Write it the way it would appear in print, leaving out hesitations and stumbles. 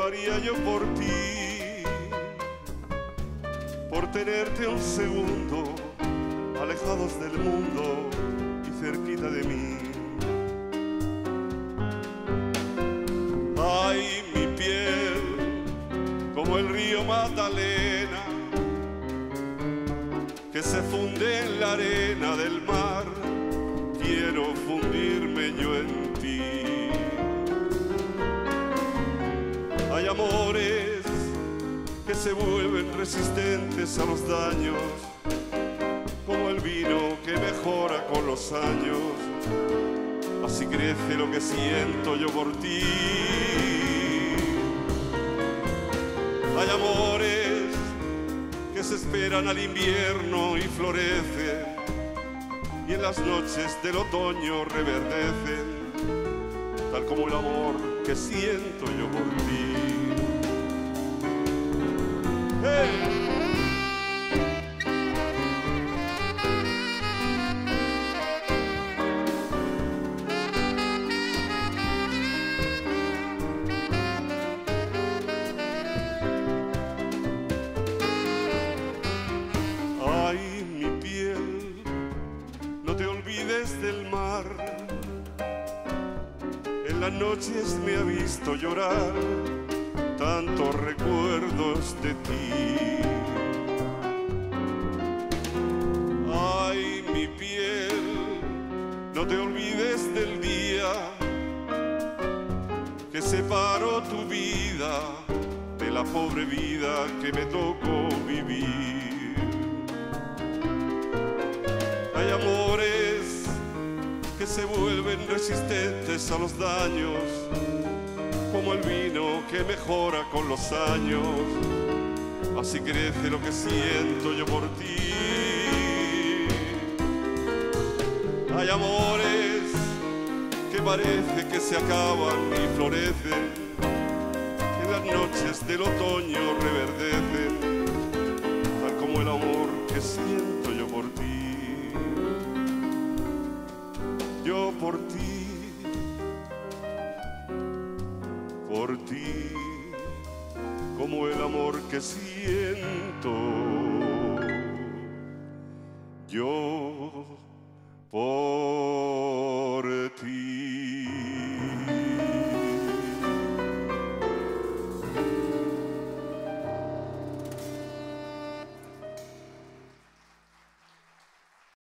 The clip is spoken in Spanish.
daría yo por ti, por tenerte un segundo, alejados del mundo y cerquita de mí. Ay, mi piel, como el río Magdalena, que se funde en la arena del mar, quiero fundirme yo en ti. Hay amores que se vuelven resistentes a los daños, como el vino que mejora con los años. Así crece lo que siento yo por ti. Hay amores que se esperan al invierno y florecen, y en las noches del otoño reverdecen, tal como el amor que siento yo por ti. ¡Hey! Ay, mi piel, no te olvides del mar. En las noches me ha visto llorar tantos recuerdos de ti. Ay, mi piel, no te olvides del día que separó tu vida de la pobre vida que me tocó vivir. Hay amores que se vuelven resistentes a los daños, como el vino que mejora con los años. Así crece lo que siento yo por ti. Hay amores que parece que se acaban y florecen, que en las noches del otoño reverdecen, tal como el amor que siento yo por ti. Yo por ti, como el amor que siento yo por